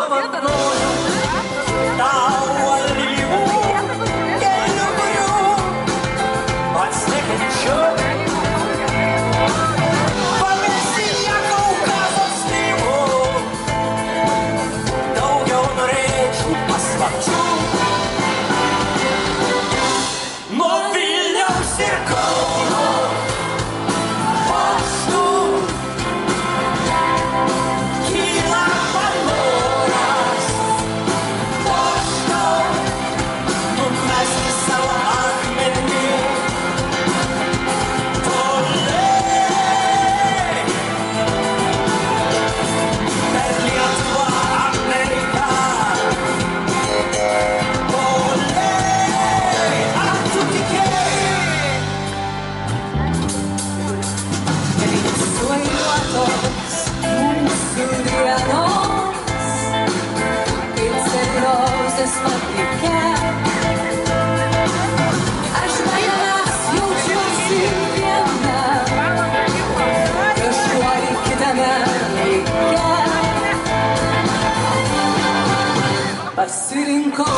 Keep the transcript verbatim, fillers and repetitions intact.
dovanoju tau alyvų kelių kurių pats nekenčiu. Pamesi ją Kaukazo slyvų, daugiau norėčiau paslapčių. Nuo Vilniaus ir Kauno paštų kyla panoras pošto numesti savo akmenį toliai per Lietuvą, Ameriką toliai. Ar tu tikėjai? Sueiliuotos mūsų dienos, kaip seniausias fabrike. Aš vienas jaučiuosi viena, kažkuo kitame laike. Pasirinkau